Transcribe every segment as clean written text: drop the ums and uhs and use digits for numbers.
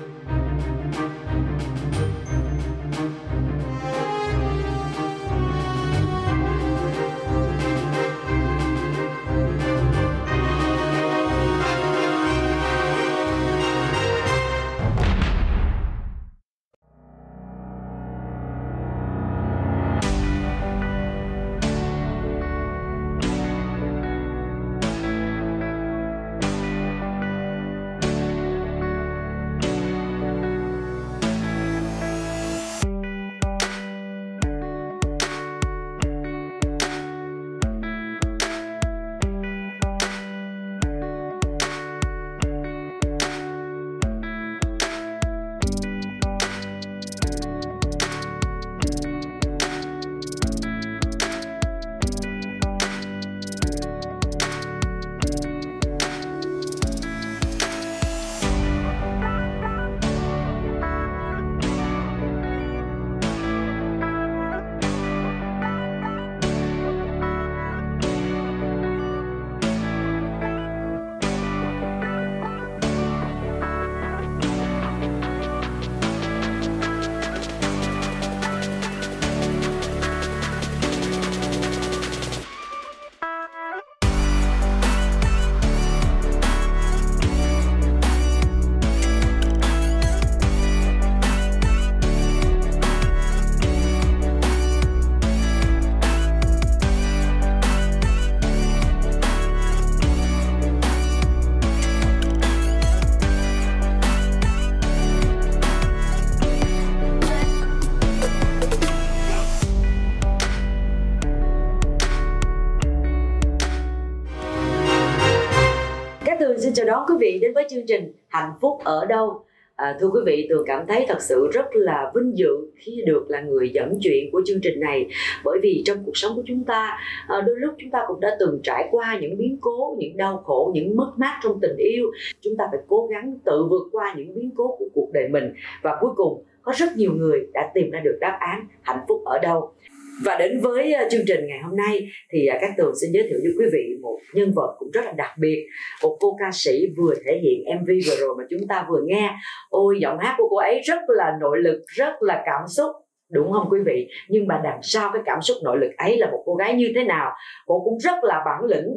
Xin chào đón quý vị đến với chương trình Hạnh Phúc Ở Đâu. Thưa quý vị, Tường cảm thấy thật sự rất là vinh dự khi được là người dẫn chuyện của chương trình này. Bởi vì trong cuộc sống của chúng ta, đôi lúc chúng ta cũng đã từng trải qua những biến cố, những đau khổ, những mất mát trong tình yêu. Chúng ta phải cố gắng tự vượt qua những biến cố của cuộc đời mình. Và cuối cùng, có rất nhiều người đã tìm ra được đáp án hạnh phúc ở đâu. Và đến với chương trình ngày hôm nay thì Cát Tường xin giới thiệu với quý vị một nhân vật cũng rất là đặc biệt. Một cô ca sĩ vừa thể hiện MV vừa rồi mà chúng ta vừa nghe. Ôi, giọng hát của cô ấy rất là nội lực, rất là cảm xúc, đúng không quý vị? Nhưng mà đằng sau cái cảm xúc nội lực ấy là một cô gái như thế nào? Cô cũng rất là bản lĩnh.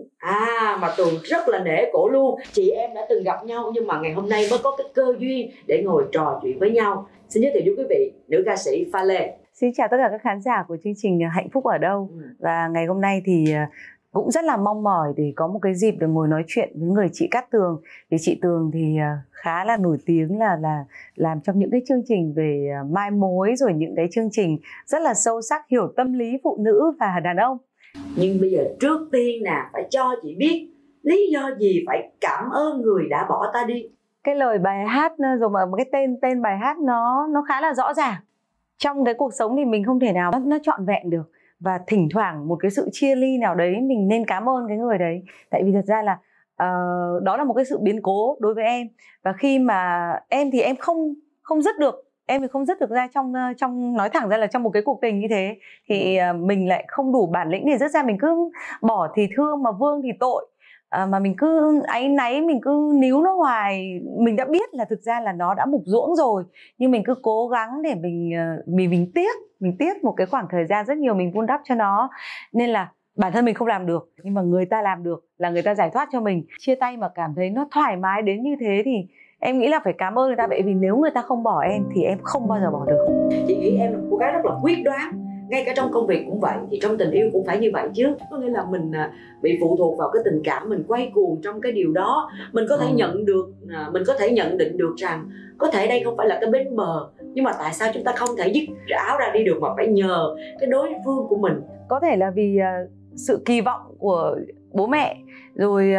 Mà Tường rất là nể cổ luôn. Chị em đã từng gặp nhau nhưng mà ngày hôm nay mới có cái cơ duyên để ngồi trò chuyện với nhau. Xin giới thiệu với quý vị nữ ca sĩ Pha Lê. Xin chào tất cả các khán giả của chương trình Hạnh Phúc Ở Đâu. Và ngày hôm nay thì cũng rất là mong mỏi để có một cái dịp được ngồi nói chuyện với người chị Cát Tường. Vì chị Tường thì khá là nổi tiếng là làm trong những cái chương trình về mai mối, rồi những cái chương trình rất là sâu sắc, hiểu tâm lý phụ nữ và đàn ông. Nhưng bây giờ trước tiên nè, phải cho chị biết lý do gì phải cảm ơn người đã bỏ ta đi. Cái lời bài hát rồi mà cái tên bài hát nó khá là rõ ràng. Trong cái cuộc sống thì mình không thể nào nó trọn vẹn được. Và thỉnh thoảng một cái sự chia ly nào đấy mình nên cảm ơn cái người đấy. Tại vì thật ra là đó là một cái sự biến cố đối với em. Và khi mà em thì em không dứt được. Em thì không dứt được ra trong nói thẳng ra là trong một cái cuộc tình như thế. Thì mình lại không đủ bản lĩnh để dứt ra. Mình cứ bỏ thì thương mà vương thì tội. Mà mình cứ áy náy, mình cứ níu nó hoài. Mình đã biết là thực ra là nó đã mục ruỗng rồi, nhưng mình cứ cố gắng để mình tiếc một cái khoảng thời gian rất nhiều mình vun đắp cho nó. Nên là bản thân mình không làm được, nhưng mà người ta làm được, là người ta giải thoát cho mình. Chia tay mà cảm thấy nó thoải mái đến như thế thì em nghĩ là phải cảm ơn người ta. Vậy vì nếu người ta không bỏ em thì em không bao giờ bỏ được. Chị nghĩ em là một cô gái rất là quyết đoán. Ngay cả trong công việc cũng vậy, thì trong tình yêu cũng phải như vậy chứ. Có nghĩa là mình bị phụ thuộc vào cái tình cảm, mình quay cuồng trong cái điều đó. Mình có thể nhận được, mình có thể nhận định được rằng có thể đây không phải là cái bến bờ, nhưng mà tại sao chúng ta không thể dứt áo ra đi được mà phải nhờ cái đối phương của mình? Có thể là vì sự kỳ vọng của bố mẹ, rồi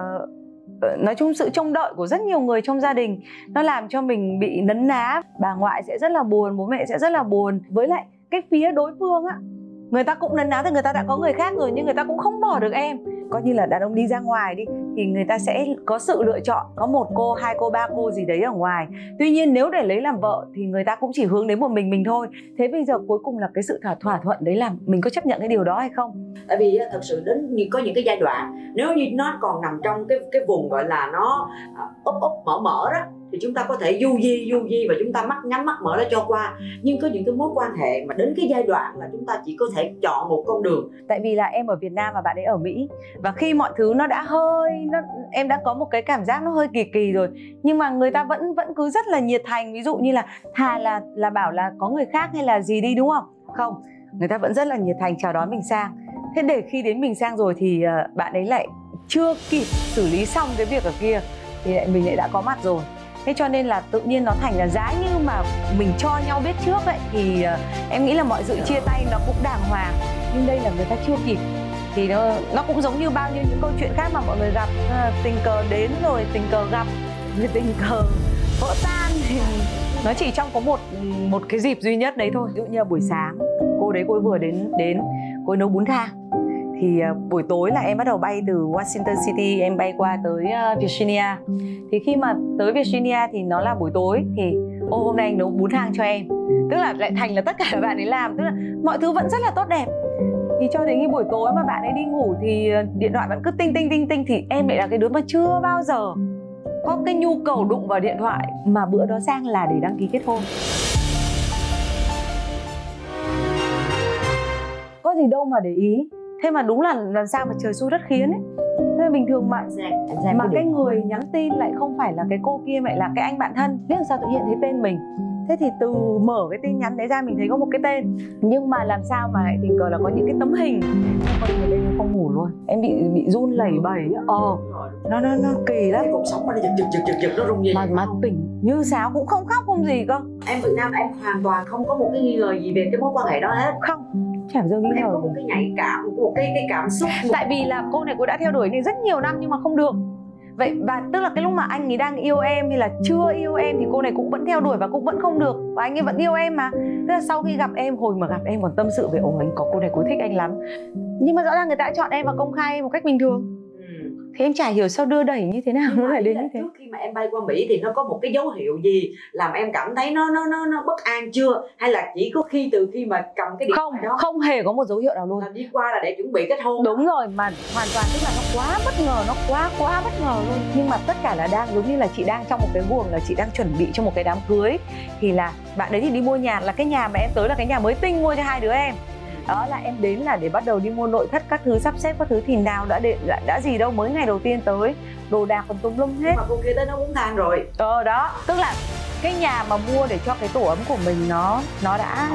nói chung sự trông đợi của rất nhiều người trong gia đình, nó làm cho mình bị nấn ná. Bà ngoại sẽ rất là buồn, bố mẹ sẽ rất là buồn. Với lại cái phía đối phương á, người ta cũng nấn ná thì người ta đã có người khác rồi, nhưng người ta cũng không bỏ được em. Coi như là đàn ông đi ra ngoài đi thì người ta sẽ có sự lựa chọn, có một cô, hai cô, ba cô gì đấy ở ngoài. Tuy nhiên nếu để lấy làm vợ thì người ta cũng chỉ hướng đến một mình thôi. Thế bây giờ cuối cùng là cái sự thỏa thuận đấy là mình có chấp nhận cái điều đó hay không? Tại vì thật sự đến có những cái giai đoạn nếu như nó còn nằm trong cái vùng gọi là nó úp mở đó, thì chúng ta có thể du di và chúng ta nhắm mắt mở nó cho qua. Nhưng có những cái mối quan hệ mà đến cái giai đoạn là chúng ta chỉ có thể chọn một con đường. Tại vì là em ở Việt Nam và bạn ấy ở Mỹ, và khi mọi thứ nó đã em đã có một cái cảm giác nó hơi kỳ kỳ rồi, nhưng mà người ta vẫn cứ rất là nhiệt thành. Ví dụ như là thà là bảo là có người khác hay là gì đi, đúng không? Không, người ta vẫn rất là nhiệt thành chào đón mình sang. Thế để khi đến mình sang rồi thì bạn ấy lại chưa kịp xử lý xong cái việc ở kia thì mình lại đã có mặt rồi. Thế cho nên là tự nhiên nó thành là giá như mà mình cho nhau biết trước ấy, thì em nghĩ là mọi sự chia tay nó cũng đàng hoàng. Nhưng đây là người ta chưa kịp. Thì nó cũng giống như bao nhiêu những câu chuyện khác mà mọi người gặp, tình cờ đến rồi tình cờ gặp, rồi tình cờ vỡ tan. Thì nó chỉ trong có một cái dịp duy nhất đấy thôi. Ví dụ như là buổi sáng cô đấy cô ấy vừa đến cô ấy nấu bún thang. Thì buổi tối là em bắt đầu bay từ Washington City, em bay qua tới Virginia. Thì khi mà tới Virginia thì nó là buổi tối, thì hôm nay anh nấu bún thang cho em. Tức là lại thành là tất cả các bạn ấy làm, tức là mọi thứ vẫn rất là tốt đẹp. Thì cho đến cái buổi tối mà bạn ấy đi ngủ thì điện thoại vẫn cứ tinh, thì em lại là cái đứa mà chưa bao giờ có cái nhu cầu đụng vào điện thoại, mà bữa đó sang là để đăng ký kết hôn. Có gì đâu mà để ý. Thế mà đúng là làm sao mà trời xui đất khiến ấy. Thế bình thường mà cái người nhắn tin lại không phải là cái cô kia, mà lại là cái anh bạn thân. Biết làm sao tự nhiên thấy tên mình. Thế thì từ mở cái tin nhắn đấy ra mình thấy có một cái tên, nhưng mà làm sao mà lại tình cờ là có những cái tấm hình. Con người lên không ngủ luôn, em bị run lẩy bẩy. Nó kỳ lắm. Cuộc sống mà nó giật nó rung gì mà tỉnh như sáo, cũng không khóc không gì cơ. Em Việt Nam em hoàn toàn không có một cái nghi ngờ gì về cái mối quan hệ đó hết. Không, chẳng bao giờ nghi ngờ. Em có một cái nhạy cảm, một cái cảm xúc. Tại vì là cô này cô đã theo đuổi này rất nhiều năm nhưng mà không được. Vậy và tức là cái lúc mà anh ấy đang yêu em hay là chưa yêu em thì cô này cũng vẫn theo đuổi và cũng vẫn không được, và anh ấy vẫn yêu em mà. Tức là sau khi gặp em, hồi mà gặp em còn tâm sự về anh có cô này cô thích anh lắm, nhưng mà rõ ràng người ta đã chọn em và công khai một cách bình thường. Thì em chả hiểu sao đưa đẩy như thế nào nó lại đến như thế. Trước khi mà em bay qua Mỹ thì nó có một cái dấu hiệu gì làm em cảm thấy nó bất an chưa? Hay là chỉ có từ khi mà cầm cái điện thoại đó? Không hề có một dấu hiệu nào luôn. Là đi qua là để chuẩn bị kết hôn. Đúng rồi, mà hoàn toàn tức là nó quá bất ngờ, nó quá bất ngờ luôn. Nhưng mà tất cả là đang giống như là chị đang trong một cái guồng là chị đang chuẩn bị cho một cái đám cưới. Thì là bạn đấy thì đi mua nhà, là cái nhà mà em tới là cái nhà mới tinh mua cho hai đứa em. Đó là em đến là để bắt đầu đi mua nội thất các thứ, sắp xếp các thứ, thì nào đã gì đâu, mới ngày đầu tiên tới đồ đạc còn tùm lum hết. Nhưng mà cô kia tới nó muốn than rồi. Đó, tức là cái nhà mà mua để cho cái tổ ấm của mình nó đã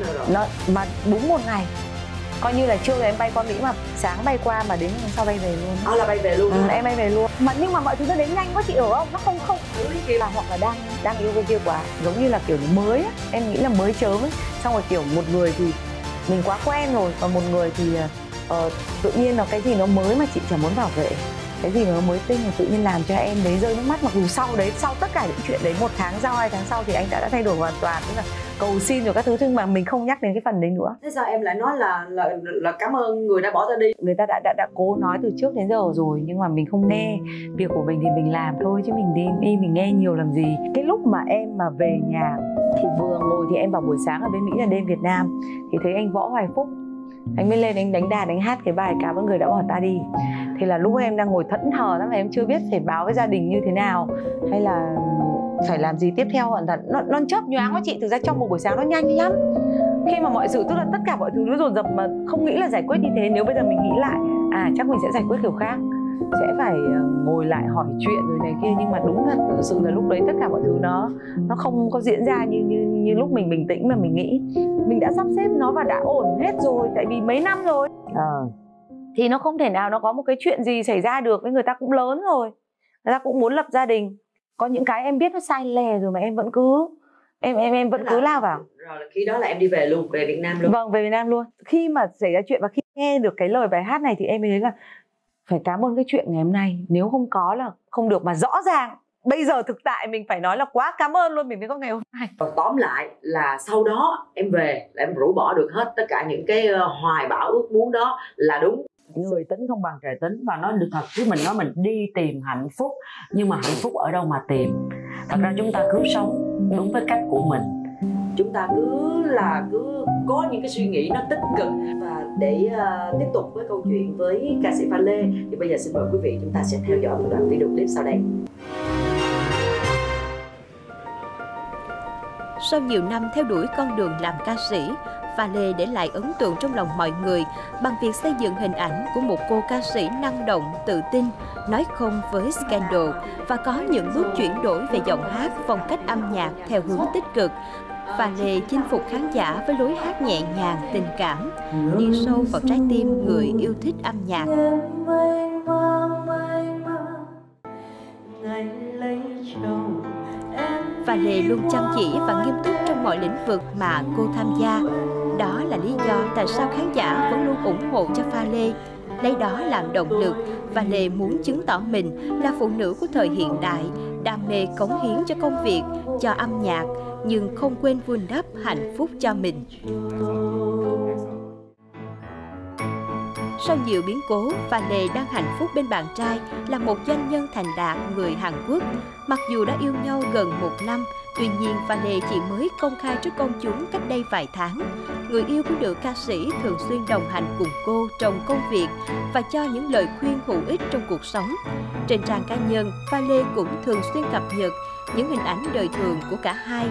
mà đúng một ngày, coi như là trưa em bay qua Mỹ mà sáng bay qua mà đến hôm sau bay về luôn. Là bay về luôn. Em bay về luôn. Mà nhưng mà mọi thứ nó đến nhanh quá, chị hiểu không? Nó không là hoặc là đang yêu cái kia quá, giống như là kiểu mới á, em nghĩ là mới chớm ấy. Xong rồi kiểu một người thì mình quá quen rồi, còn một người thì tự nhiên là cái gì nó mới mà chị chẳng muốn bảo vệ, cái gì mà nó mới tinh mà tự nhiên làm cho em đấy rơi nước mắt. Mặc dù sau tất cả những chuyện đấy 1 tháng sau, 2 tháng sau thì anh đã thay đổi hoàn toàn, tức là cầu xin rồi các thứ, nhưng mà mình không nhắc đến cái phần đấy nữa. Thế sao em lại nói là cảm ơn người đã bỏ ta đi? Người ta đã cố nói từ trước đến giờ rồi, nhưng mà mình không nghe. Việc của mình thì mình làm thôi, chứ mình đi mình nghe nhiều làm gì. Cái lúc mà em mà về nhà thì vừa ngồi thì em bảo buổi sáng ở bên Mỹ là đêm Việt Nam, thì thấy anh Võ Hoài Phúc, anh mới lên anh đánh đàn đánh hát cái bài Cảm ơn người đã bỏ ta đi. Thì là lúc em đang ngồi thẫn thờ lắm, em chưa biết phải báo với gia đình như thế nào hay là phải làm gì tiếp theo. Hoàn toàn nó chớp nhoáng quá chị. Thực ra trong một buổi sáng nó nhanh lắm, khi mà mọi sự, tức là tất cả mọi thứ nó dồn dập mà không nghĩ là giải quyết như thế. Nếu bây giờ mình nghĩ lại chắc mình sẽ giải quyết kiểu khác, sẽ phải ngồi lại hỏi chuyện rồi này kia. Nhưng mà đúng là thực sự là lúc đấy tất cả mọi thứ nó không có diễn ra như lúc mình bình tĩnh mà mình nghĩ. Mình đã sắp xếp nó và đã ổn hết rồi, tại vì mấy năm rồi. Thì nó không thể nào nó có một cái chuyện gì xảy ra được. Với người ta cũng lớn rồi, người ta cũng muốn lập gia đình. Có những cái em biết nó sai lè rồi mà em vẫn cứ em vẫn cứ lao vào. Rồi là khi đó là em đi về luôn, về Việt Nam luôn. Vâng, về Việt Nam luôn. Khi mà xảy ra chuyện và khi nghe được cái lời bài hát này thì em mới thấy là phải cảm ơn cái chuyện ngày hôm nay. Nếu không có là không được. Mà rõ ràng bây giờ thực tại mình phải nói là quá cảm ơn luôn mình mới có ngày hôm nay. Và tóm lại là sau đó em về là em rũ bỏ được hết tất cả những cái hoài bão ước muốn đó là đúng. Người tính không bằng trời tính, và nói được thật chứ mình nói mình đi tìm hạnh phúc, nhưng mà hạnh phúc ở đâu mà tìm. Thật ra chúng ta cứ sống đúng với cách của mình. Chúng ta cứ có những cái suy nghĩ nó tích cực. Và để tiếp tục với câu chuyện với ca sĩ Pha Lê thì bây giờ xin mời quý vị chúng ta sẽ theo dõi một đoạn video clip sau đây. Sau nhiều năm theo đuổi con đường làm ca sĩ, Pha-lê để lại ấn tượng trong lòng mọi người bằng việc xây dựng hình ảnh của một cô ca sĩ năng động, tự tin, nói không với scandal và có những bước chuyển đổi về giọng hát, phong cách âm nhạc theo hướng tích cực. Pha-lê chinh phục khán giả với lối hát nhẹ nhàng, tình cảm, đi sâu vào trái tim người yêu thích âm nhạc. Pha-lê luôn chăm chỉ và nghiêm túc trong mọi lĩnh vực mà cô tham gia. Đó là lý do tại sao khán giả vẫn luôn ủng hộ cho Pha-lê. Lấy đó làm động lực, Pha-lê muốn chứng tỏ mình là phụ nữ của thời hiện đại, đam mê cống hiến cho công việc, cho âm nhạc, nhưng không quên vun đắp hạnh phúc cho mình. Sau nhiều biến cố, Pha-lê đang hạnh phúc bên bạn trai là một doanh nhân thành đạt người Hàn Quốc. Mặc dù đã yêu nhau gần 1 năm, tuy nhiên Pha-lê chỉ mới công khai trước công chúng cách đây vài tháng. Người yêu của nữ ca sĩ thường xuyên đồng hành cùng cô trong công việc và cho những lời khuyên hữu ích trong cuộc sống. Trên trang cá nhân, Pha-lê cũng thường xuyên cập nhật những hình ảnh đời thường của cả hai.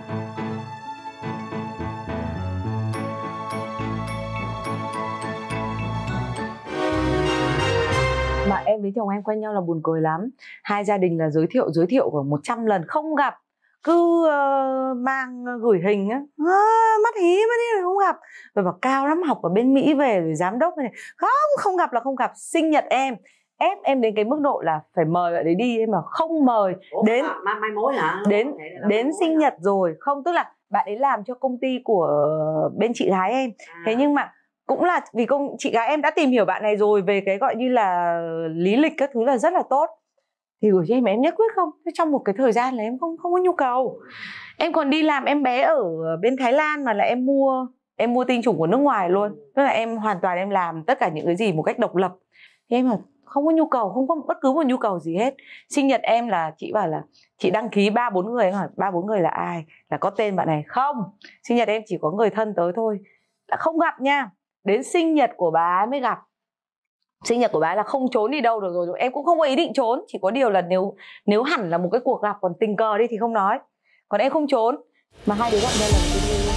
Mà em với chồng em quen nhau là buồn cười lắm. Hai gia đình là giới thiệu khoảng 100 lần không gặp. Cứ mang gửi hình á, mắt hí không gặp. Rồi bảo cao lắm, học ở bên Mỹ về rồi giám đốc này. Không gặp là không gặp. Sinh nhật em, ép em đến cái mức độ là phải mời bạn đấy đi, em mà không mời. Đến mai mối hả? Đến sinh nhật rồi. Không, tức là bạn ấy làm cho công ty của bên chị gái em. Thế nhưng mà cũng là vì chị gái em đã tìm hiểu bạn này rồi, về cái gọi như là lý lịch các thứ là rất là tốt, thì gửi cho em nhất quyết không. Trong một cái thời gian là em không có nhu cầu. Em còn đi làm em bé ở bên Thái Lan mà là em mua tinh trùng của nước ngoài luôn. Tức là em hoàn toàn em làm tất cả những cái gì một cách độc lập. Thì em là không có nhu cầu, không có bất cứ một nhu cầu gì hết. Sinh nhật em là chị bảo là chị đăng ký 3-4 người. Em hỏi 3-4 người là ai, là có tên bạn này không. Sinh nhật em chỉ có người thân tới thôi, là không gặp nha. Đến sinh nhật của bà ấy mới gặp. Sinh nhật của bà ấy là không trốn đi đâu được rồi. Em cũng không có ý định trốn. Chỉ có điều là nếu hẳn là một cái cuộc gặp còn tình cờ đi thì không nói. Còn em không trốn. Mà hai đứa gặp nhau lần đầu tiên luôn.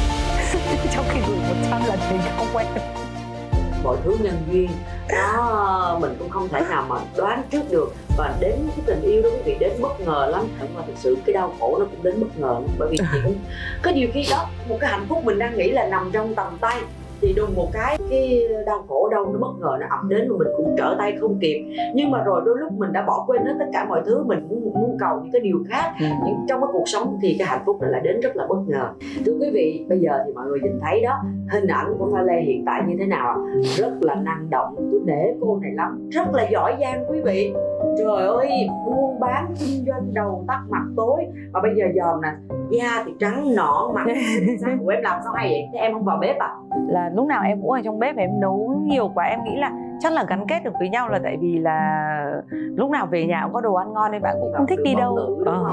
Trong khi gửi 100 lần thì không quen. Mọi thứ nhân duyên đó mình cũng không thể nào mà đoán trước được. Và đến cái tình yêu đó quý vị đến bất ngờ lắm. Nhưng mà thực sự cái đau khổ nó cũng đến bất ngờ lắm. Bởi vì chị cũng có nhiều khi đó, một cái hạnh phúc mình đang nghĩ là nằm trong tầm tay, thì đùng một cái đau khổ đâu nó bất ngờ nó ập đến và mình cũng trở tay không kịp. Nhưng mà rồi đôi lúc mình đã bỏ quên hết tất cả mọi thứ, mình muốn cầu những cái điều khác. Nhưng trong cái cuộc sống thì cái hạnh phúc này lại đến rất là bất ngờ. Thưa quý vị, bây giờ thì mọi người nhìn thấy đó, hình ảnh của Pha-lê hiện tại như thế nào ạ? Rất là năng động, tôi nể cô này lắm, rất là giỏi giang quý vị. Trời ơi, buôn bán kinh doanh đầu tắt mặt tối, mà bây giờ dòm nè, da thì trắng nõn, mặt sao của em làm sao hay vậy? Thế em không vào bếp à? Là lúc nào em cũng ở trong bếp, em nấu nhiều quá. Em nghĩ là chắc là gắn kết được với nhau là tại vì là lúc nào về nhà cũng có đồ ăn ngon nên bạn cũng không thích đi đâu. Đúng không?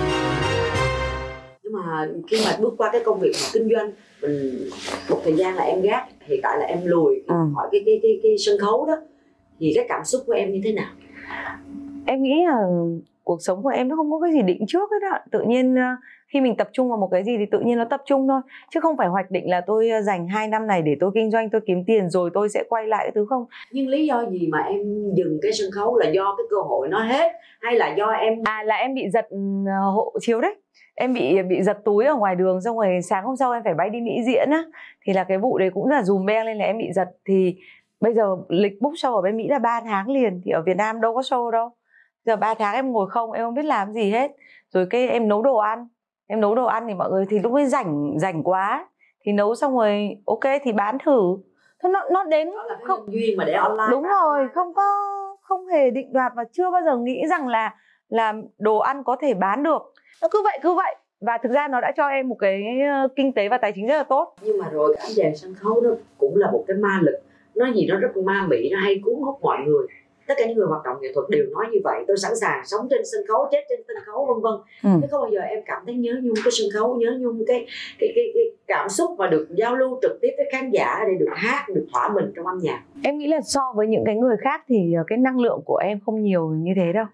Nhưng mà khi mà bước qua cái công việc mà kinh doanh, mình một thời gian là em gác, hiện tại là em lùi khỏi cái sân khấu đó, thì cái cảm xúc của em như thế nào? Em nghĩ là cuộc sống của em nó không có cái gì định trước hết ạ. Tự nhiên khi mình tập trung vào một cái gì thì tự nhiên nó tập trung thôi. Chứ không phải hoạch định là tôi dành 2 năm này để tôi kinh doanh, tôi kiếm tiền rồi tôi sẽ quay lại cái thứ không. Nhưng lý do gì mà em dừng cái sân khấu, là do cái cơ hội nó hết hay là do em... Là em bị giật hộ chiếu đấy. Em bị giật túi ở ngoài đường, xong rồi sáng hôm sau em phải bay đi Mỹ diễn á. Thì là cái vụ đấy cũng là dùm beng lên là em bị giật. Thì bây giờ lịch book show ở bên Mỹ là 3 tháng liền, thì ở Việt Nam đâu có show đâu. Giờ 3 tháng em ngồi không, em không biết làm gì hết. Rồi cái em nấu đồ ăn. Em nấu đồ ăn thì mọi người thì lúc ấy rảnh quá thì nấu xong rồi ok thì bán thử. Thôi nó đến đó là không duyên mà để online. Đúng rồi, không hề định đoạt và chưa bao giờ nghĩ rằng là đồ ăn có thể bán được. Nó cứ vậy. Và thực ra nó đã cho em một cái kinh tế và tài chính rất là tốt. Nhưng mà rồi cái ánh đèn sân khấu đó cũng là một cái ma lực, nó rất ma mị, nó hay cuốn hút mọi người. Tất cả những người hoạt động nghệ thuật đều nói như vậy. Tôi sẵn sàng sống trên sân khấu, chết trên sân khấu, vân vân. Thế không bao giờ em cảm thấy nhớ nhung cái sân khấu, nhớ nhung cái cảm xúc mà được giao lưu trực tiếp với khán giả, để được hát, được thỏa mình trong âm nhạc? Em nghĩ là so với những cái người khác thì cái năng lượng của em không nhiều như thế đâu.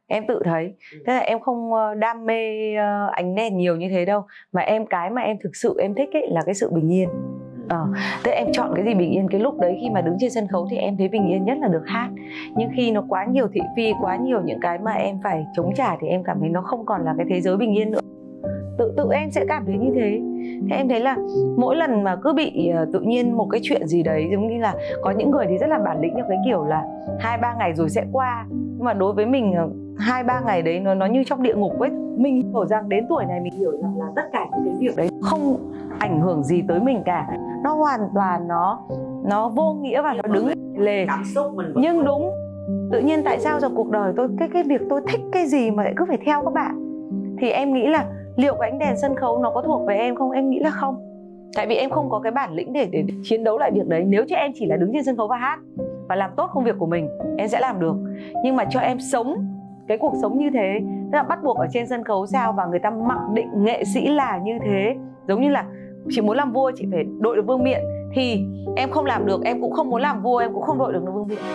Em tự thấy. Thế là em không đam mê ánh đèn nhiều như thế đâu. Mà cái mà em thực sự em thích ấy là cái sự bình yên. Thế em chọn cái gì bình yên? Cái lúc đấy khi mà đứng trên sân khấu thì em thấy bình yên nhất là được hát. Nhưng khi nó quá nhiều thị phi, quá nhiều những cái mà em phải chống trả thì em cảm thấy nó không còn là cái thế giới bình yên nữa. Tự em sẽ cảm thấy như thế. Thế em thấy là mỗi lần mà cứ bị tự nhiên một cái chuyện gì đấy, giống như là có những người thì rất là bản lĩnh theo cái kiểu là 2-3 ngày rồi sẽ qua. Nhưng mà đối với mình 2-3 ngày đấy nó như trong địa ngục ấy. Mình hiểu rằng đến tuổi này mình hiểu rằng là tất cả những cái việc đấy không ảnh hưởng gì tới mình cả. Nó hoàn toàn nó vô nghĩa và nó đứng lề. Cảm xúc mình nhưng đúng, tự nhiên tại sao giờ cuộc đời tôi cái việc tôi thích cái gì mà lại cứ phải theo các bạn. Thì em nghĩ là liệu cái ánh đèn sân khấu nó có thuộc về em không? Em nghĩ là không. Tại vì em không có cái bản lĩnh để chiến đấu lại việc đấy. Nếu cho em chỉ là đứng trên sân khấu và hát và làm tốt công việc của mình, em sẽ làm được. Nhưng mà cho em sống cái cuộc sống như thế, tức là bắt buộc ở trên sân khấu sao và người ta mặc định nghệ sĩ là như thế. Giống như là chị muốn làm vua chị phải đội được vương miện, thì em không làm được, em cũng không muốn làm vua, em cũng không đội được vương miện.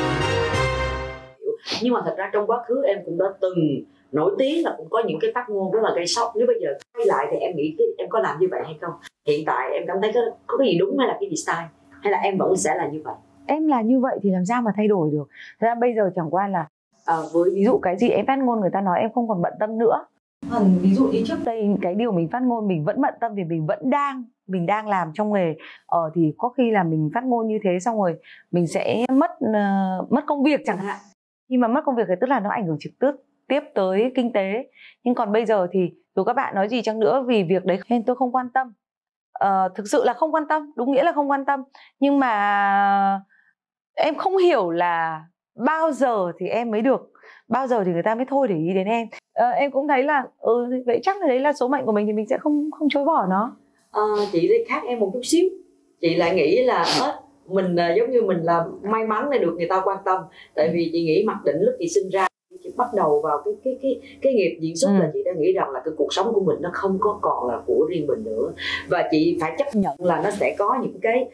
Nhưng mà thật ra trong quá khứ em cũng đã từng nổi tiếng là cũng có những cái phát ngôn rất là gây sốc. Nếu bây giờ quay lại thì em nghĩ em có làm như vậy hay không? Hiện tại em cảm thấy có cái gì đúng hay là cái gì sai? Hay là em vẫn sẽ là như vậy? Em là như vậy thì làm sao mà thay đổi được. Thật ra bây giờ chẳng qua là với ví dụ cái gì em phát ngôn người ta nói em không còn bận tâm nữa. Ví dụ như trước đây cái điều mình phát ngôn mình vẫn bận tâm vì mình đang làm trong nghề. Thì có khi là mình phát ngôn như thế xong rồi mình sẽ mất công việc chẳng hạn. Khi mà mất công việc thì tức là nó ảnh hưởng trực tiếp tới kinh tế. Nhưng còn bây giờ thì dù các bạn nói gì chăng nữa, vì việc đấy nên tôi không quan tâm. Thực sự là không quan tâm, đúng nghĩa là không quan tâm. Nhưng mà em không hiểu là bao giờ thì em mới được, bao giờ thì người ta mới thôi để ý đến em. Em cũng thấy là vậy chắc là đấy là số mệnh của mình thì mình sẽ không chối bỏ nó. Chị thì khác em một chút xíu. Chị lại nghĩ là mình giống như mình là may mắn để được người ta quan tâm. Tại vì chị nghĩ mặc định lúc chị sinh ra, chị bắt đầu vào cái nghiệp diễn xuất là chị đã nghĩ rằng là cái cuộc sống của mình nó không có còn là của riêng mình nữa, và chị phải chấp nhận là nó sẽ có những cái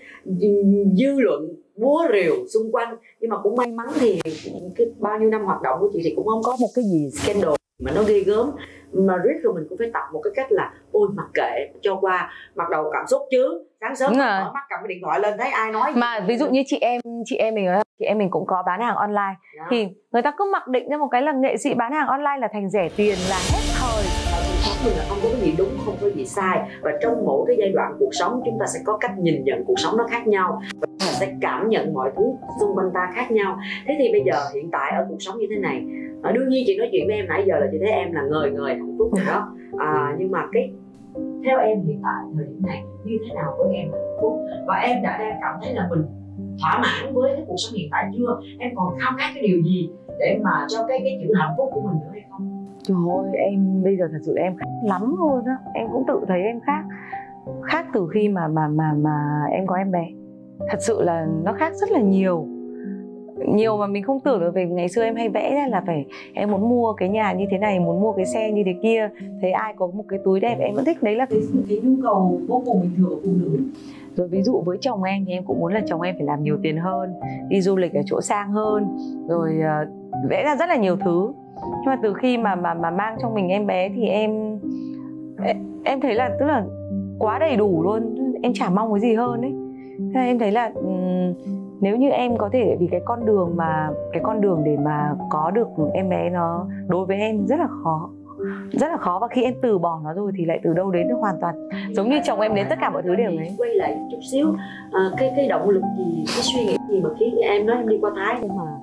dư luận búa rìu xung quanh. Nhưng mà cũng may mắn thì cái bao nhiêu năm hoạt động của chị thì cũng không có một cái gì scandal mà nó ghê gớm, mà riết rồi mình cũng phải tập một cái cách là ôi mặc kệ cho qua, mặc đầu cảm xúc chứ. Sáng sớm mở mắt cầm cái điện thoại lên thấy ai nói gì. Mà ví dụ như chị em mình cũng có bán hàng online. Thì người ta cứ mặc định ra một cái là nghệ sĩ bán hàng online là thành rẻ tiền, là hết thời. Cuộc sống mình là không có cái gì đúng, không có gì sai, và trong mỗi cái giai đoạn cuộc sống chúng ta sẽ có cách nhìn nhận cuộc sống nó khác nhau, và chúng ta sẽ cảm nhận mọi thứ xung quanh ta khác nhau. Thế thì bây giờ hiện tại ở cuộc sống như thế này, đương nhiên chị nói chuyện với em nãy giờ là chị thấy em là ngời hạnh phúc rồi đó. Nhưng mà theo em hiện tại thời điểm này như thế nào với em hạnh phúc, và em đã đang cảm thấy là mình thỏa mãn với cái cuộc sống hiện tại chưa? Em còn khao khát cái điều gì để mà cho cái chữ hạnh phúc của mình nữa hay không? Trời ơi, em bây giờ thật sự em khác lắm luôn á. Em cũng tự thấy em khác từ khi mà em có em bé. Thật sự là nó khác rất là nhiều mà mình không tưởng được. Về ngày xưa em hay vẽ ra là em muốn mua cái nhà như thế này, muốn mua cái xe như thế kia, thấy ai có một cái túi đẹp em vẫn thích. Đấy là cái nhu cầu vô cùng bình thường của phụ nữ. Rồi ví dụ với chồng em thì em cũng muốn là chồng em phải làm nhiều tiền hơn, đi du lịch ở chỗ sang hơn, rồi vẽ ra rất là nhiều thứ. Nhưng mà từ khi mà mang trong mình em bé thì em thấy là tức là quá đầy đủ luôn, em chả mong cái gì hơn ấy. Thế em thấy là nếu như em có thể, vì cái con đường để mà có được em bé nó đối với em rất là khó, và khi em từ bỏ nó rồi thì lại từ đâu đến hoàn toàn giống như chồng em đến tất cả mọi thứ đều đấy. Quay lại chút xíu, cái động lực gì, cái suy nghĩ gì mà khiến em nói em đi qua Thái nhưng mà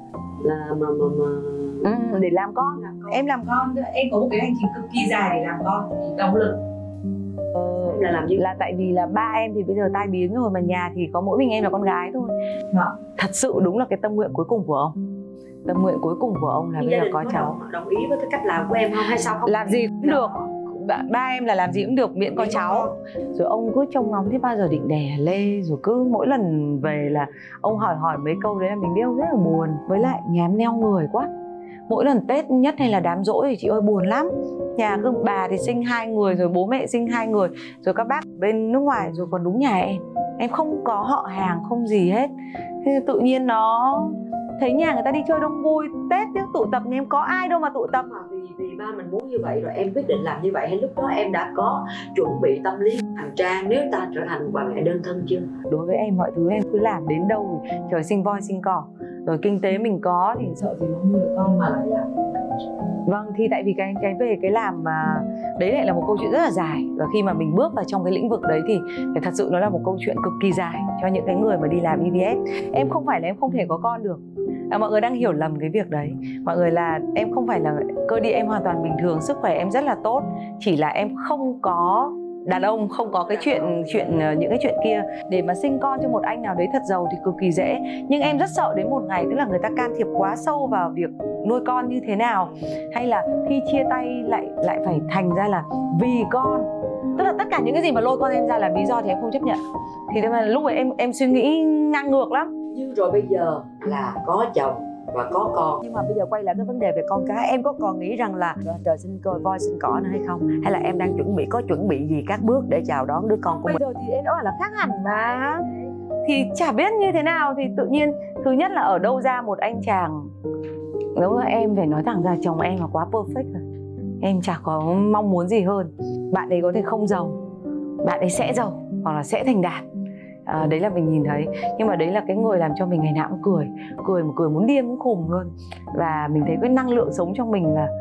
để làm con. Em làm con, em có một cái hành trình cực kỳ dài để làm con. Động lực là làm gì? Là tại vì là ba em thì bây giờ tai biến rồi, mà nhà thì có mỗi mình em là con gái thôi. Thật sự đúng là cái tâm nguyện cuối cùng của ông. Tâm nguyện cuối cùng của ông là bây giờ có cháu. Đồng ý với cái cách làm của em không hay sao? Không làm gì cũng được. Ba em là làm gì cũng được miễn có cháu. Rồi ông cứ trông ngóng thế bao giờ định đẻ lê, rồi cứ mỗi lần về là ông hỏi mấy câu đấy là mình biết ông rất là buồn. Với lại nhám nheo người quá. Mỗi lần Tết nhất hay là đám giỗ thì chị ơi buồn lắm. Nhà cứ bà thì sinh 2 người, rồi bố mẹ sinh 2 người, rồi các bác bên nước ngoài, rồi còn đúng nhà em không có họ hàng, không gì hết. Thế tự nhiên thấy nhà người ta đi chơi đông vui, Tết chứ tụ tập nhà em có ai đâu mà tụ tập. Mà vì ba mình muốn như vậy rồi em quyết định làm như vậy, hay lúc đó em đã có chuẩn bị tâm lý hành trang nếu ta trở thành bà mẹ đơn thân chưa? Đối với em mọi thứ em cứ làm đến đâu thì trời sinh voi sinh cỏ, rồi kinh tế mình có thì sợ gì nó nuôi được con mà lại làm. Vâng, thì tại vì cái về cái làm mà đấy lại là một câu chuyện rất là dài, và khi mà mình bước vào trong cái lĩnh vực đấy thì thật sự nó là một câu chuyện cực kỳ dài cho những cái người mà đi làm IVF. Em không phải là em không thể có con được, mọi người đang hiểu lầm cái việc đấy. Mọi người là em không phải là cơ địa em hoàn toàn bình thường, sức khỏe em rất là tốt, chỉ là em không có đàn ông, không có cái chuyện những cái chuyện kia. Để mà sinh con cho một anh nào đấy thật giàu thì cực kỳ dễ, nhưng em rất sợ đến một ngày tức là người ta can thiệp quá sâu vào việc nuôi con như thế nào, hay là khi chia tay lại phải thành ra là vì con, tức là tất cả những cái gì mà lôi con em ra là lý do thì em không chấp nhận. Thì mà lúc ấy em suy nghĩ ngang ngược lắm. Nhưng rồi bây giờ là có chồng và có con, Nhưng mà bây giờ quay lại cái vấn đề về con cái, em có còn nghĩ rằng là trời sinh coi voi sinh cỏ nữa hay không, hay là em đang chuẩn bị gì các bước để chào đón đứa con của mình? Bây giờ thì em đã bảo là khác hẳn mà, thì chả biết như thế nào. Thì tự nhiên thứ nhất là ở đâu ra một anh chàng, đúng là em phải nói thẳng ra chồng em là quá perfect rồi, em chả có mong muốn gì hơn. Bạn ấy có thể không giàu, bạn ấy sẽ giàu hoặc là sẽ thành đạt, đấy là mình nhìn thấy. Nhưng mà đấy là cái người làm cho mình ngày nào cũng cười mà cười muốn điên muốn khùng luôn. Và mình thấy cái năng lượng sống trong mình là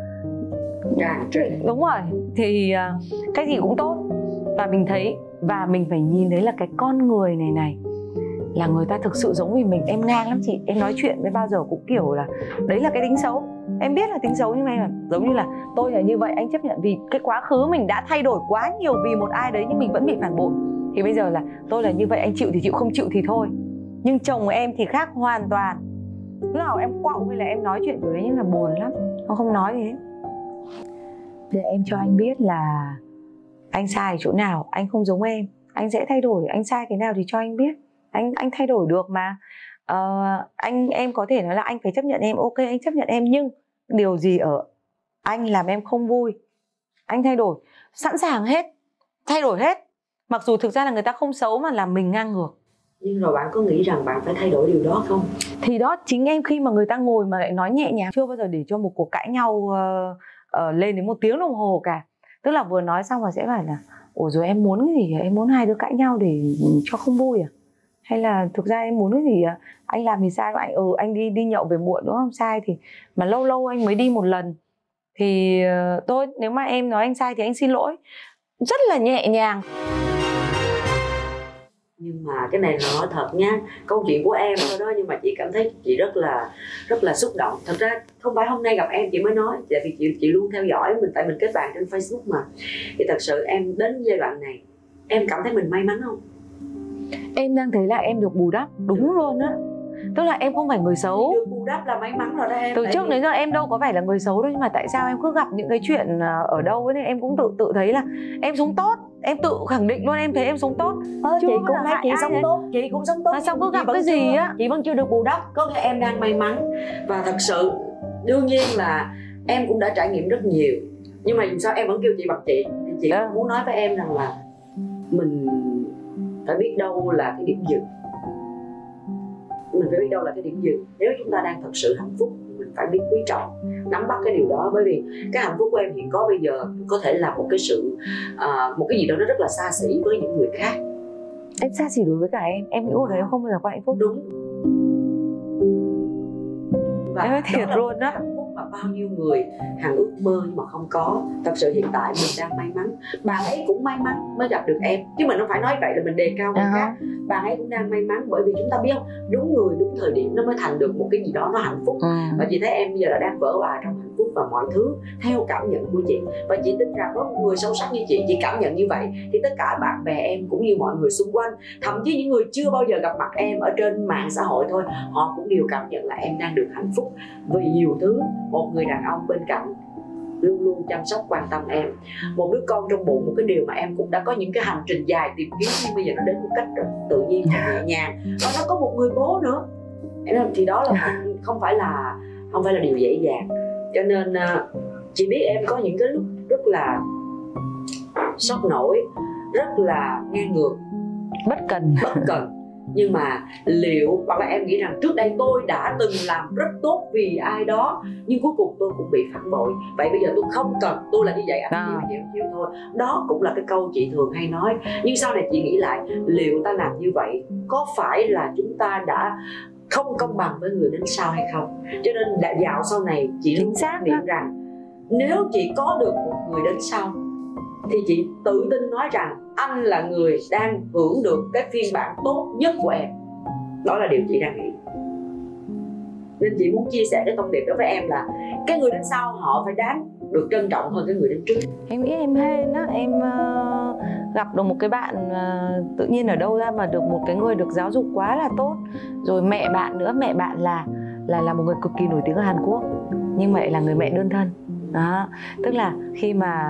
tràn trề. đúng rồi, thì cái gì cũng tốt. Và mình thấy, và mình phải nhìn thấy là cái con người này là người ta thực sự giống với mình. Em ngang lắm chị, em nói chuyện với bao giờ cũng kiểu là đấy là cái tính xấu. Em biết là tính xấu nhưng mà em giống như là tôi là như vậy, anh chấp nhận. Vì cái quá khứ mình đã thay đổi quá nhiều vì một ai đấy nhưng mình vẫn bị phản bội. Thì bây giờ là tôi là như vậy, anh chịu thì chịu, không chịu thì thôi. Nhưng chồng em thì khác hoàn toàn. Lúc nào em quạo hay là em nói chuyện kiểu đấy nhưng là buồn lắm, không nói gì hết. Để em cho anh biết là anh sai ở chỗ nào, anh không giống em, anh sẽ thay đổi. Anh sai cái nào thì cho anh biết, anh thay đổi được mà. Em có thể nói là anh phải chấp nhận em, ok anh chấp nhận em, nhưng điều gì ở anh làm em không vui, anh thay đổi, sẵn sàng hết, thay đổi hết. Mặc dù thực ra là người ta không xấu mà làm mình ngang ngược. Nhưng rồi bạn có nghĩ rằng bạn phải thay đổi điều đó không? Thì đó chính em, khi mà người ta ngồi mà lại nói nhẹ nhàng, chưa bao giờ để cho một cuộc cãi nhau lên đến 1 tiếng đồng hồ cả. Tức là vừa nói xong mà sẽ phải là ủa rồi em muốn cái gì? Em muốn hai đứa cãi nhau để cho không vui à? Hay là thực ra em muốn cái gì à? Anh làm thì sai, anh đi nhậu về muộn đúng không? Sai thì mà lâu lâu anh mới đi một lần. Thì tôi nếu mà em nói anh sai thì anh xin lỗi. Rất là nhẹ nhàng. Nhưng mà cái này là nói thật nha, câu chuyện của em thôi đó, nhưng mà chị cảm thấy chị rất là xúc động. Thật ra không phải hôm nay gặp em chị mới nói, tại vì chị luôn theo dõi mình, tại mình kết bạn trên Facebook mà. Thì thật sự em đến giai đoạn này em cảm thấy mình may mắn không? Em đang thấy là em được bù đắp, đúng luôn á. Tức là em không phải người xấu. Được bù đắp là may mắn rồi đó em. Từ trước đến giờ em đâu có phải là người xấu đâu, nhưng mà tại sao em cứ gặp những cái chuyện ở đâu ấy, nên em cũng tự thấy là em sống tốt. Em tự khẳng định luôn, em thấy em sống tốt. Chị cũng thấy chị sống tốt, chị cũng sống tốt. Mà sao cứ gặp cái gì á, chị vẫn chưa được bù đắp. Có nghĩa em đang may mắn. Và thật sự đương nhiên là em cũng đã trải nghiệm rất nhiều, nhưng mà sao em vẫn kêu chị bằng chị. Thì chị muốn nói với em rằng là mình phải biết đâu là cái điểm dừng. Mình phải biết đâu là cái điểm dừng. Nếu chúng ta đang thật sự hạnh phúc, mình phải biết quý trọng, nắm bắt cái điều đó. Bởi vì cái hạnh phúc của em hiện có bây giờ có thể là một cái sự một cái gì đó nó rất là xa xỉ với những người khác. Em xa xỉ đối với cả em nghĩ là em không bao giờ có hạnh phúc. Đúng. Và em nói thiệt luôn đó. Hạnh phúc mà bao nhiêu người hằng ước mơ nhưng mà không có. Thật sự hiện tại mình đang may mắn. Bạn ấy cũng may mắn mới gặp được em, chứ mình không phải nói vậy là mình đề cao người khác. Bạn ấy cũng đang may mắn, bởi vì chúng ta biết không, đúng người đúng thời điểm nó mới thành được một cái gì đó nó hạnh phúc. Và chị thấy em bây giờ là đang vỡ òa trong hạnh phúc và mọi thứ theo cảm nhận của chị. Và chị tin rằng có một người sâu sắc như chị cảm nhận như vậy, thì tất cả bạn bè em cũng như mọi người xung quanh, thậm chí những người chưa bao giờ gặp mặt em ở trên mạng xã hội thôi, họ cũng đều cảm nhận là em đang được hạnh phúc vì nhiều thứ. Một người đàn ông bên cạnh luôn luôn chăm sóc quan tâm em, một đứa con trong bụng, một cái điều mà em cũng đã có những cái hành trình dài tìm kiếm, nhưng bây giờ nó đến một cách rất tự nhiên và nhẹ nhàng. Và nó có một người bố nữa, thì đó là không phải là điều dễ dàng. Cho nên chị biết em có những cái lúc rất là sốc nổi, rất là ngang ngược, bất cần. Nhưng mà liệu, hoặc là em nghĩ rằng trước đây tôi đã từng làm rất tốt vì ai đó, nhưng cuối cùng tôi cũng bị phản bội, vậy bây giờ tôi không cần, tôi là như vậy, anh chịu thôi. Đó cũng là cái câu chị thường hay nói. Nhưng sau này chị nghĩ lại, liệu ta làm như vậy có phải là chúng ta đã không công bằng với người đến sau hay không? Cho nên đã dạo sau này chị luôn xác định rằng nếu chị có được một người đến sau thì chị tự tin nói rằng anh là người đang hưởng được cái phiên bản tốt nhất của em. Đó là điều chị đang nghĩ. Nên chị muốn chia sẻ cái thông điệp đó với em là cái người đến sau họ phải đáng được trân trọng hơn cái người đến trước. Em nghĩ em hên á, em gặp được một cái bạn tự nhiên ở đâu ra mà được một cái người được giáo dục quá là tốt. Rồi mẹ bạn nữa, mẹ bạn là một người cực kỳ nổi tiếng ở Hàn Quốc, nhưng mà lại là người mẹ đơn thân. Đó, tức là khi mà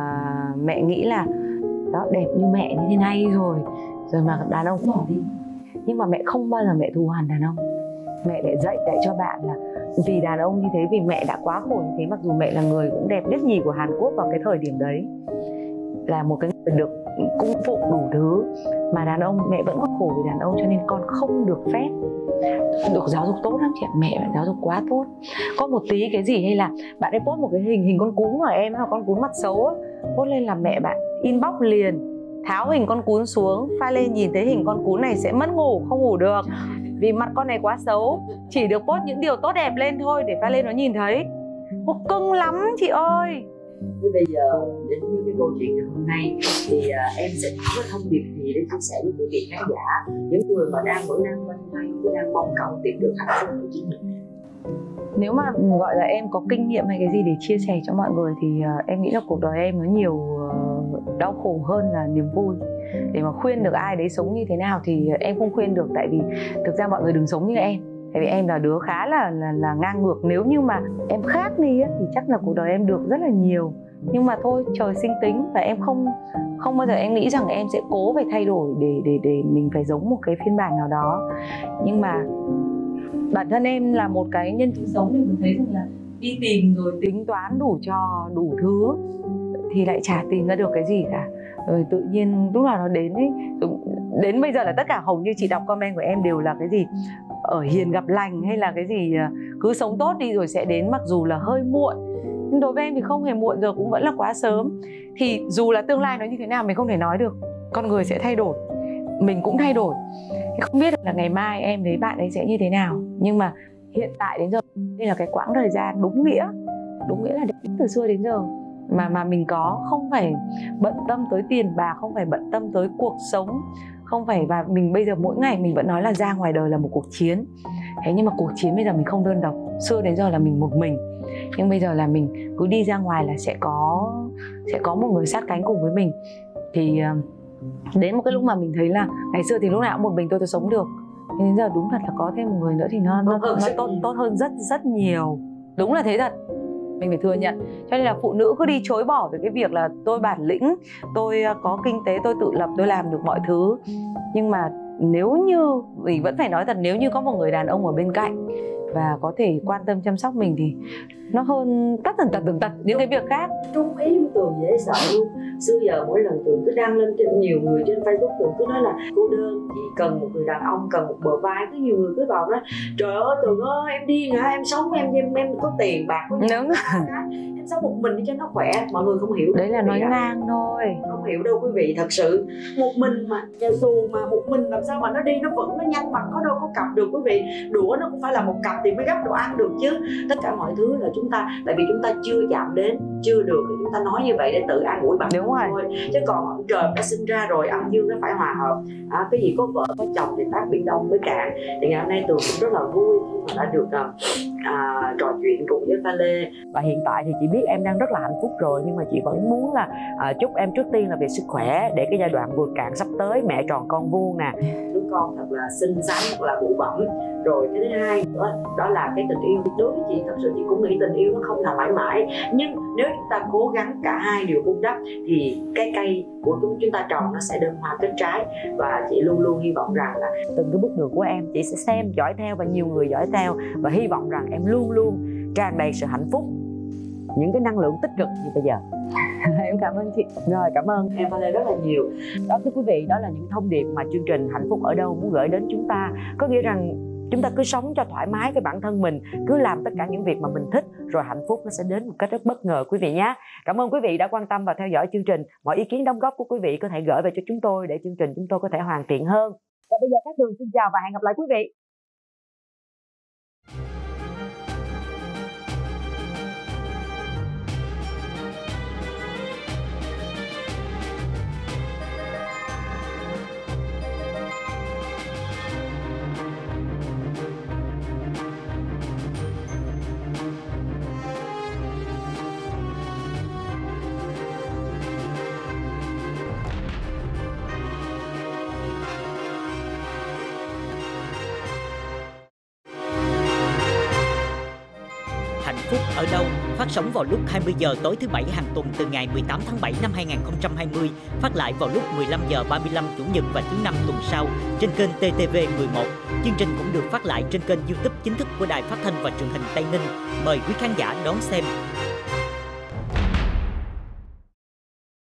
mẹ nghĩ là đó, đẹp như mẹ như thế này rồi mà đàn ông cũng bỏ đi, nhưng mà mẹ không bao giờ mẹ thù hằn đàn ông. Mẹ lại dạy cho bạn là vì đàn ông như thế, vì mẹ đã quá khổ như thế, mặc dù mẹ là người cũng đẹp nhất nhì của Hàn Quốc vào cái thời điểm đấy, là một cái người được cung phụng đủ thứ, mà đàn ông mẹ vẫn có khổ vì đàn ông, cho nên con không được phép. Được giáo dục tốt lắm chị ạ, mẹ bạn giáo dục quá tốt. Có một tí cái gì hay là bạn ấy post một cái hình con cún của em, con cún mặt xấu á, post lên là mẹ bạn inbox liền, tháo hình con cún xuống, pha lên nhìn thấy hình con cún này sẽ mất ngủ, không ngủ được vì mặt con này quá xấu, chỉ được post những điều tốt đẹp lên thôi để pha lên nó nhìn thấy. Ô, cưng lắm chị ơi. Thế bây giờ đến với cái câu chuyện ngày hôm nay thì em sẽ có cái thông điệp gì để chia sẻ với quý vị khán giả, những người mà đang vẫn đang loay hoay, đang mong cầu tìm được hạnh phúc của chính mình? Nếu mà gọi là em có kinh nghiệm hay cái gì để chia sẻ cho mọi người thì em nghĩ là cuộc đời em nó nhiều đau khổ hơn là niềm vui. Để mà khuyên được ai đấy sống như thế nào thì em không khuyên được, tại vì thực ra mọi người đừng sống như em. Tại vì em là đứa khá là ngang ngược. Nếu như mà em khác đi á, thì chắc là cuộc đời em được rất là nhiều. Nhưng mà thôi, trời sinh tính, và em không bao giờ em nghĩ rằng em sẽ cố phải thay đổi để mình phải giống một cái phiên bản nào đó. Nhưng mà bản thân em là một cái nhân chứng sống thì mình thấy rằng là đi tìm rồi tính toán đủ thứ thì lại chả tìm ra được cái gì cả. Rồi tự nhiên lúc nào nó đến ấy, đến bây giờ là tất cả hầu như chị đọc comment của em đều là cái gì ở hiền gặp lành, hay là cái gì cứ sống tốt đi rồi sẽ đến, mặc dù là hơi muộn. Nhưng đối với em thì không hề muộn, giờ cũng vẫn là quá sớm. Thì dù là tương lai nó như thế nào mình không thể nói được, con người sẽ thay đổi, mình cũng thay đổi. Không biết là ngày mai em với bạn ấy sẽ như thế nào, nhưng mà hiện tại đến giờ đây là cái quãng thời gian đúng nghĩa là từ xưa đến giờ mà mình có, không phải bận tâm tới tiền bạc, không phải bận tâm tới cuộc sống, không phải. Và mình bây giờ mỗi ngày mình vẫn nói là ra ngoài đời là một cuộc chiến. Thế nhưng mà cuộc chiến bây giờ mình không đơn độc. Xưa đến giờ là mình một mình, nhưng bây giờ là mình cứ đi ra ngoài là sẽ có một người sát cánh cùng với mình. Thì đến một cái lúc mà mình thấy là ngày xưa thì lúc nào cũng một mình tôi sống được, nhưng đến giờ đúng thật là có thêm một người nữa thì nó tốt hơn rất nhiều. Đúng là thế thật, mình phải thừa nhận. Cho nên là phụ nữ cứ đi chối bỏ về cái việc là tôi bản lĩnh, tôi có kinh tế, tôi tự lập, tôi làm được mọi thứ. Nhưng mà nếu như, mình vẫn phải nói thật, nếu như có một người đàn ông ở bên cạnh và có thể quan tâm chăm sóc mình thì nó hơn tất tần những cái việc khác. Trung ý với Tường dễ sợ luôn. Xưa giờ mỗi lần Tường cứ đăng lên trên nhiều người trên Facebook, Tường cứ nói là cô đơn, chị cần một người đàn ông, cần một bờ vai. Cứ nhiều người cứ vào nói trời ơi Tường ơi em đi hả, em sống em có tiền bạc có nhiều, em sống một mình đi cho nó khỏe. Mọi người không hiểu. Đấy là nói ngang thôi, không hiểu đâu quý vị. Thật sự một mình mà nhà tù mà một mình làm sao mà nó đi nó vẫn nó nhanh bằng, có đâu có cặp được quý vị. Đũa nó cũng phải là một cặp thì mới gấp đồ ăn được chứ. Tất cả mọi thứ là chúng ta, tại vì chúng ta chưa chạm đến, chưa được thì chúng ta nói như vậy để tự an ủi bản thân thôi. Chứ còn ông trời đã sinh ra rồi, âm dương nó phải hòa hợp. Cái gì có vợ có chồng thì tác biển đông với cạn. Thì ngày hôm nay Tường cũng rất là vui khi mà đã được trò chuyện cùng với Pha Lê. Và hiện tại thì chị biết em đang rất là hạnh phúc rồi, nhưng mà chị vẫn muốn là chúc em trước tiên là về sức khỏe, để cái giai đoạn vượt cạn sắp tới, mẹ tròn con vuông nè, đứa con thật là xinh xắn, thật là bụ bẩm. Rồi cái thứ hai nữa đó là cái tình yêu. Đối với chị, thật sự chị cũng nghĩ tình yêu nó không là mãi mãi, nhưng nếu chúng ta cố gắng cả hai đều vun đắp thì cái cây của chúng ta trồng nó sẽ đơm hoa kết trái. Và chị luôn luôn hy vọng rằng là từng cái bước đường của em chị sẽ xem, dõi theo và nhiều người dõi theo, và hy vọng rằng em luôn luôn tràn đầy sự hạnh phúc những cái năng lượng tích cực như bây giờ. Em cảm ơn chị. Rồi, cảm ơn em Pha Lê rất là nhiều. Đó, thưa quý vị, đó là những thông điệp mà chương trình Hạnh Phúc Ở Đâu muốn gửi đến chúng ta. Có nghĩa rằng chúng ta cứ sống cho thoải mái với bản thân mình, cứ làm tất cả những việc mà mình thích, rồi hạnh phúc nó sẽ đến một cách rất bất ngờ quý vị nhé. Cảm ơn quý vị đã quan tâm và theo dõi chương trình. Mọi ý kiến đóng góp của quý vị có thể gửi về cho chúng tôi để chương trình chúng tôi có thể hoàn thiện hơn. Và bây giờ Cát Tường xin chào và hẹn gặp lại quý vị. Hạnh Phúc Ở Đâu phát sóng vào lúc 20 giờ tối thứ Bảy hàng tuần từ ngày 18 tháng 7 năm 2020, phát lại vào lúc 15 giờ 35 Chủ nhật và thứ Năm tuần sau trên kênh TTV11. Chương trình cũng được phát lại trên kênh YouTube chính thức của Đài Phát thanh và Truyền hình Tây Ninh. Mời quý khán giả đón xem.